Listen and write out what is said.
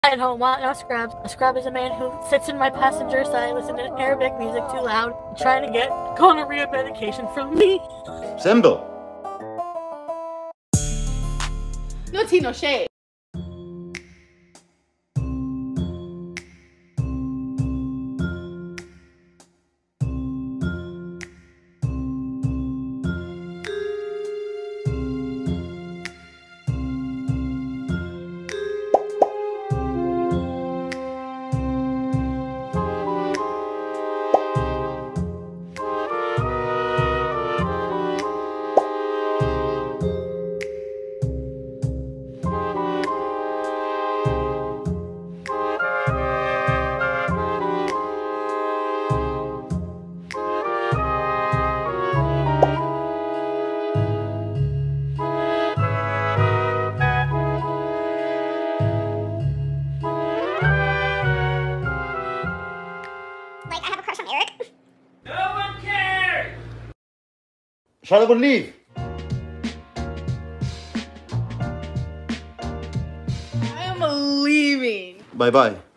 I don't want no scrubs. A scrub is a man who sits in my passenger side listening to Arabic music too loud, trying to get gonorrhea medication from me. Symbol. Noteanoshade. Like, I have a crush on Eric. No one cares! Shall I leave? I am leaving. Bye-bye.